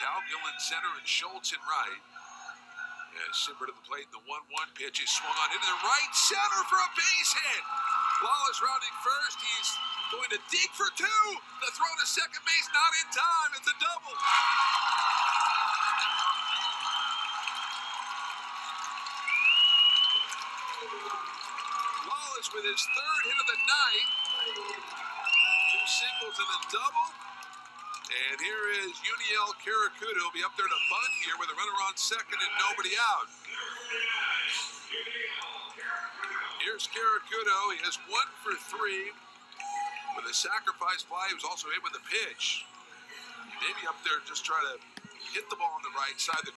Calgill in center and Schultz in right. As Simber to the plate, the 1-1 pitch is swung on into the right center for a base hit. Wallace rounding first. He's going to dig for two. The throw to second base, not in time. It's a double. Wallace with his third hit of the night. Two singles and a double. And here is Yuniel Karakudo. He'll be up there to bunt here with a runner on second and nobody out. Here's Karakudo. He has 1 for 3 with a sacrifice fly. He was also hit with a pitch. Maybe up there just try to hit the ball on the right side.